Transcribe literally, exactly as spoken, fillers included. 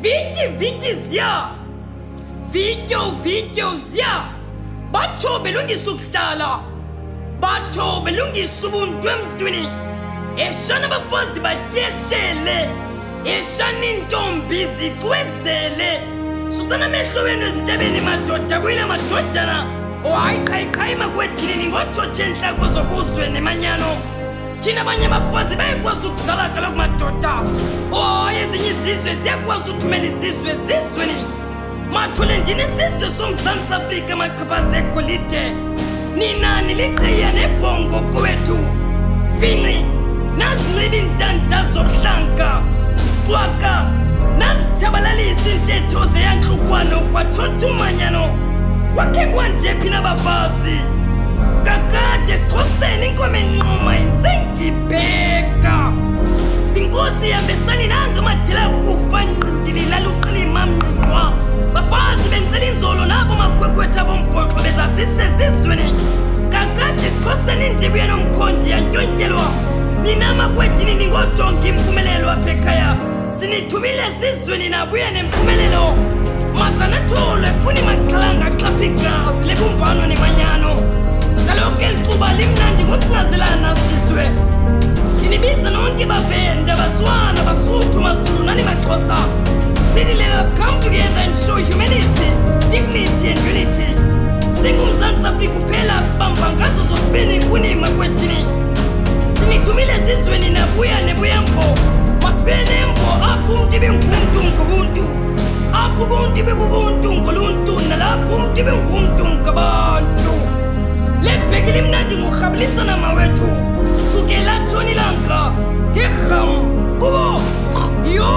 Viki viki zia Video video zia Bacho belungi suktala Bacho belungi subuntu emtwini Eshana bafazi batyeshele Eshani ntombi zitwezele Susana mesho wenu zintabeni matota Bwila matotana O ai kai kai magwetini Ningocho chenta kuzo kuswe ne manyano China banya bafazi bae kwa suksala kalok matota O yezinyi ziswe Zia kwa sutumeli ziswe ziswe ni Matule ndine ziswe Sumzansi Afrika makabaze kolite Nina nilikaya ne bongo kwetu Vini Nazlibi ntanta zoblanga Twaka Nazichabalalisi nteto zeyanchukwano Kwa chochu manyano Wakegwa njepi na bafazi Kakate skoseni nkome noma Nzengi peka Singozi ya besani nanga matila kufani Ndilila lukilima mnwa Bafazi benteli nzolo nabo makwekwe tabo mpoko Beza sise zizweni Kakate skoseni njibu ya no mkondi ya njonjelwa Ninama kweti nini ngojongi mpumelelo wa pekaya Sinitumile zizweni na buya ne mpumelelo Masana tole kuni makalanga klapika Zilebu mpano ni manyano Kaloke ntuba limnandi ngokutazila na sizwe Tinibisa nongi bavenda Batwana basutu masulu nani matosa City let us come together and show humanity Dignity and unity Singu Mzansi Afrika kupela Sibambangazo zopeni kuni makwetini Sinitumile zizweni na buya ne buya mpo Maspene mpo apu mtibi mkuntu mkubuntu Apu buntibi bubuntu mkoluntu Nalapu mtibi mkuntu mkabantu Lepegili mnadi mukhablisa na mawetu Sukela choni Langa Tikham Kubo Yo